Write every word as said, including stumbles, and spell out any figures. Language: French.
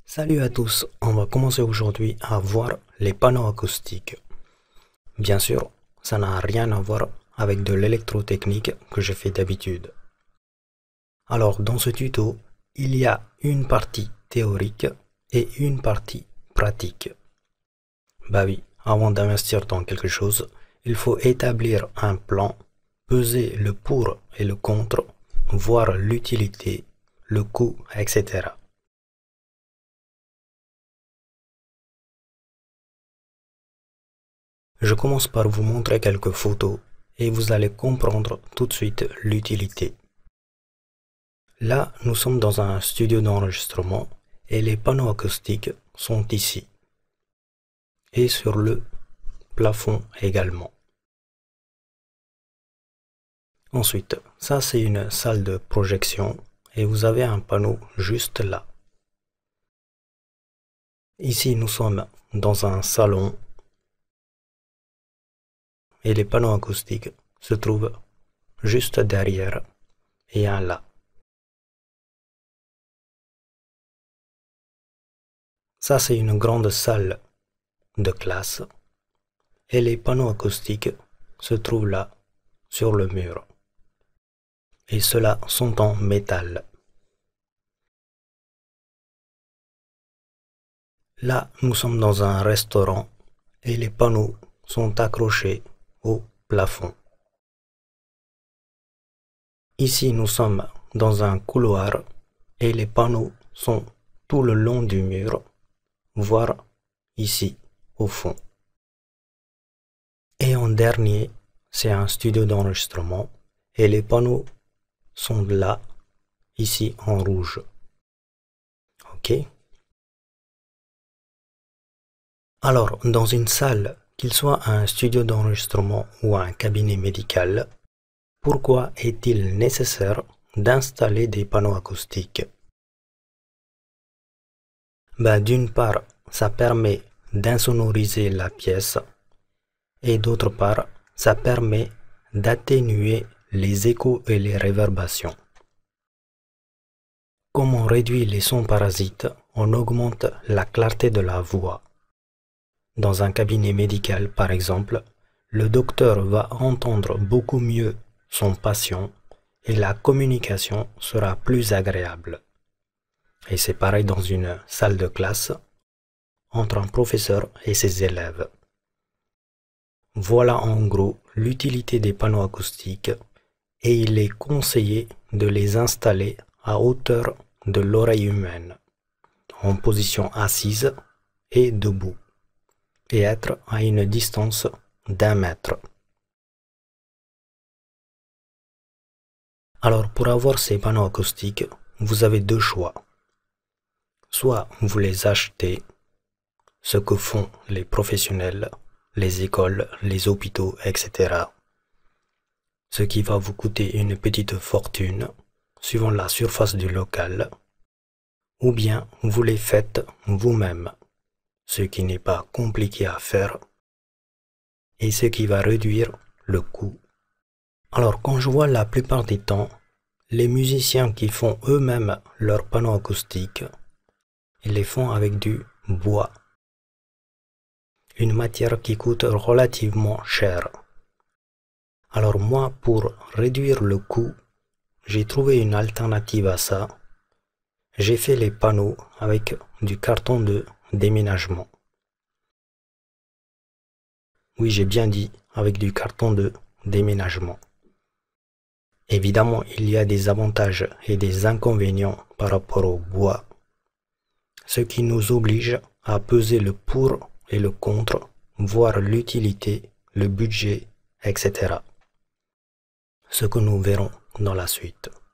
Salut à tous, on va commencer aujourd'hui à voir les panneaux acoustiques. Bien sûr, ça n'a rien à voir avec de l'électrotechnique que je fais d'habitude. Alors dans ce tuto, il y a une partie théorique et une partie pratique. Bah oui, avant d'investir dans quelque chose, il faut établir un plan, peser le pour et le contre, voir l'utilité, le coût, et cetera. Je commence par vous montrer quelques photos et vous allez comprendre tout de suite l'utilité. Là, nous sommes dans un studio d'enregistrement et les panneaux acoustiques sont ici. Et sur le plafond également. Ensuite, ça c'est une salle de projection et vous avez un panneau juste là. Ici, nous sommes dans un salon et les panneaux acoustiques se trouvent juste derrière et un là. Ça c'est une grande salle de classe et les panneaux acoustiques se trouvent là sur le mur. Et ceux-là sont en métal. Là, nous sommes dans un restaurant et les panneaux sont accrochés au plafond. Ici, nous sommes dans un couloir et les panneaux sont tout le long du mur, voire ici, au fond. Et en dernier, c'est un studio d'enregistrement et les panneaux sont là, ici en rouge. Ok? Alors, dans une salle, qu'il soit un studio d'enregistrement ou un cabinet médical, pourquoi est-il nécessaire d'installer des panneaux acoustiques? Ben, d'une part, ça permet d'insonoriser la pièce et d'autre part, ça permet d'atténuer les échos et les réverbations. Comme on réduit les sons parasites, on augmente la clarté de la voix. Dans un cabinet médical, par exemple, le docteur va entendre beaucoup mieux son patient et la communication sera plus agréable. Et c'est pareil dans une salle de classe entre un professeur et ses élèves. Voilà en gros l'utilité des panneaux acoustiques et il est conseillé de les installer à hauteur de l'oreille humaine, en position assise et debout, et être à une distance d'un mètre. Alors pour avoir ces panneaux acoustiques, vous avez deux choix. Soit vous les achetez, ce que font les professionnels, les écoles, les hôpitaux, et cetera. Ce qui va vous coûter une petite fortune, suivant la surface du local, ou bien vous les faites vous-même, ce qui n'est pas compliqué à faire, et ce qui va réduire le coût. Alors quand je vois la plupart des temps, les musiciens qui font eux-mêmes leurs panneaux acoustiques, ils les font avec du bois. Une matière qui coûte relativement cher. Alors moi, pour réduire le coût, j'ai trouvé une alternative à ça. J'ai fait les panneaux avec du carton de déménagement. Oui, j'ai bien dit, avec du carton de déménagement. Évidemment, il y a des avantages et des inconvénients par rapport au bois, ce qui nous oblige à peser le pour et le contre, voir l'utilité, le budget, et cetera. Ce que nous verrons dans la suite.